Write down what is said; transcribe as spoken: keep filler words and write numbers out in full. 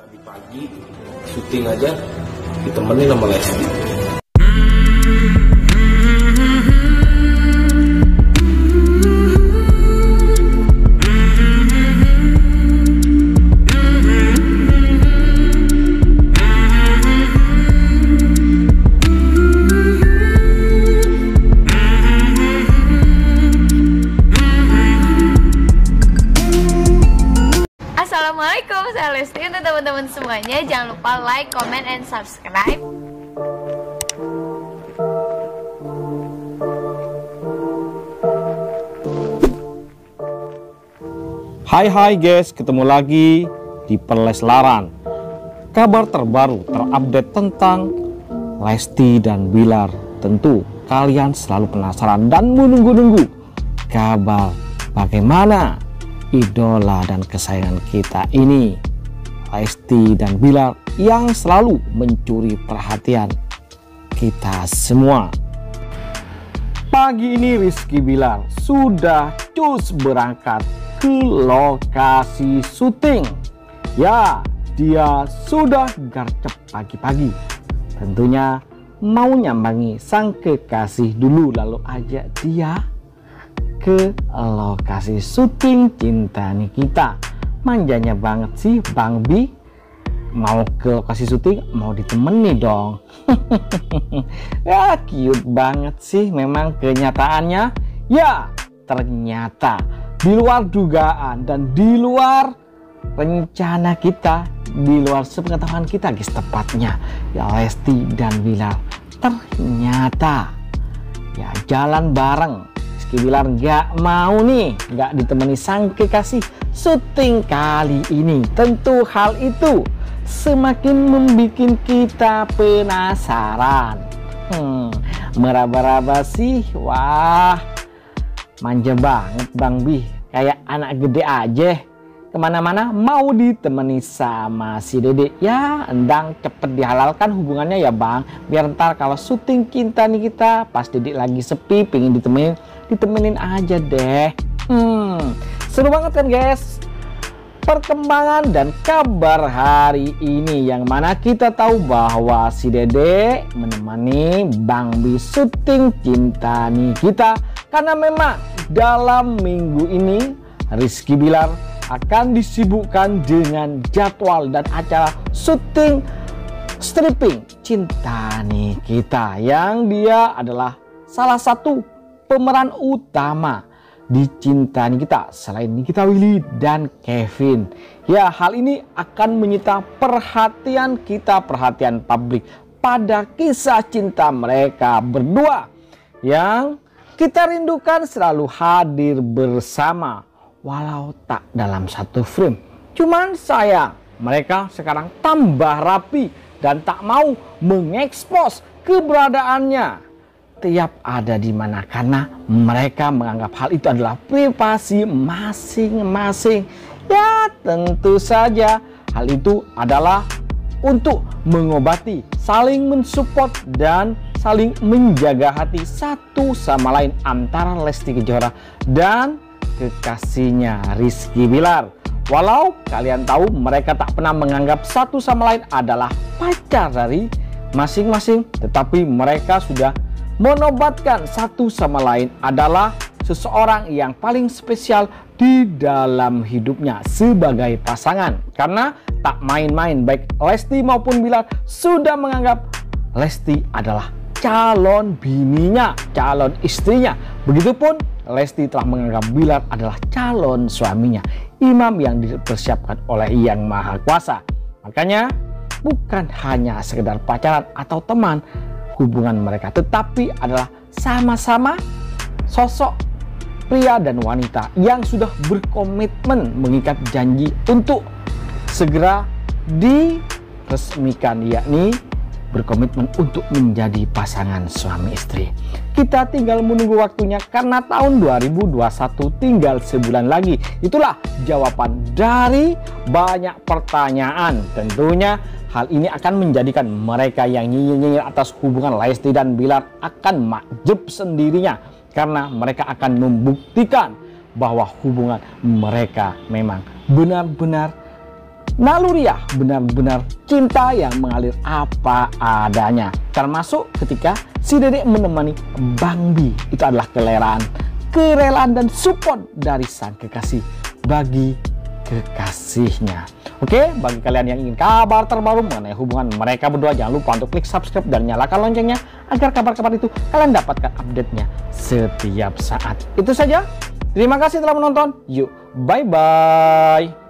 Tadi pagi syuting aja ditemenin sama Lesti. Assalamualaikum, saya Lesti. Untuk teman-teman semuanya, jangan lupa like, comment, and subscribe. Hai hai guys, ketemu lagi di Perleslaran. Kabar terbaru terupdate tentang Lesti dan Bilar. Tentu kalian selalu penasaran dan menunggu-nunggu kabar bagaimana idola dan kesayangan kita ini, Lesti dan Bilar, yang selalu mencuri perhatian kita semua. Pagi ini Rizky Bilar sudah cus berangkat ke lokasi syuting. Ya, dia sudah gercep pagi-pagi. Tentunya mau nyambangi sang kekasih dulu, lalu ajak dia ke lokasi syuting Cinta Nikita. Manjanya banget sih Bang Bi, mau ke lokasi syuting mau ditemani dong. Ya cute banget sih memang kenyataannya. Ya ternyata di luar dugaan dan di luar rencana kita, di luar sepengetahuan kita guys, tepatnya ya Lesti dan Bilar ternyata ya jalan bareng. Rizky Bilar nggak mau nih, nggak ditemani sang kekasih syuting kali ini. Tentu hal itu semakin membuat kita penasaran. Hmm, meraba-raba sih, wah manja banget Bang Bi, kayak anak gede aja. Kemana-mana mau ditemani sama si Dede. Ya endang cepet dihalalkan hubungannya ya Bang, biar ntar kalau syuting Cinta Nikita pas Dede lagi sepi pengen ditemenin, ditemenin aja deh. Hmm, seru banget kan guys perkembangan dan kabar hari ini, yang mana kita tahu bahwa si Dede menemani Bang Bi syuting Cinta Nikita, karena memang dalam minggu ini Rizky Bilar akan disibukkan dengan jadwal dan acara syuting stripping Cinta Nikita, yang dia adalah salah satu pemeran utama di Cinta Nikita selain Nikita Willy dan Kevin. Ya, hal ini akan menyita perhatian kita, perhatian publik pada kisah cinta mereka berdua yang kita rindukan selalu hadir bersama, walau tak dalam satu frame. Cuman sayang mereka sekarang tambah rapi dan tak mau mengekspos keberadaannya tiap ada di mana, karena mereka menganggap hal itu adalah privasi masing-masing. Ya tentu saja hal itu adalah untuk mengobati, saling mensupport dan saling menjaga hati satu sama lain antara Lesti Kejora dan kekasihnya Rizky Bilar. Walau kalian tahu mereka tak pernah menganggap satu sama lain adalah pacar dari masing-masing, tetapi mereka sudah menobatkan satu sama lain adalah seseorang yang paling spesial di dalam hidupnya sebagai pasangan. Karena tak main-main, baik Lesti maupun Bilar sudah menganggap Lesti adalah calon bininya, calon istrinya. Begitupun Lesti telah menganggap Bilar adalah calon suaminya, imam yang dipersiapkan oleh Yang Maha Kuasa. Makanya bukan hanya sekedar pacaran atau teman hubungan mereka, tetapi adalah sama-sama sosok pria dan wanita yang sudah berkomitmen mengikat janji untuk segera diresmikan, yakni berkomitmen untuk menjadi pasangan suami istri. Kita tinggal menunggu waktunya karena tahun dua ribu dua puluh satu tinggal sebulan lagi. Itulah jawaban dari banyak pertanyaan. Tentunya hal ini akan menjadikan mereka yang nyinyir-nyinyir atas hubungan Lesti dan Bilar akan makjub sendirinya, karena mereka akan membuktikan bahwa hubungan mereka memang benar-benar naluriah, benar-benar cinta yang mengalir apa adanya. Termasuk ketika si Dedek menemani Bang Bi. Itu adalah kerelaan, kerelaan dan support dari sang kekasih bagi kekasihnya. Oke, bagi kalian yang ingin kabar terbaru mengenai hubungan mereka berdua, jangan lupa untuk klik subscribe dan nyalakan loncengnya agar kabar-kabar itu kalian dapatkan update-nya setiap saat. Itu saja. Terima kasih telah menonton. Yuk, bye-bye.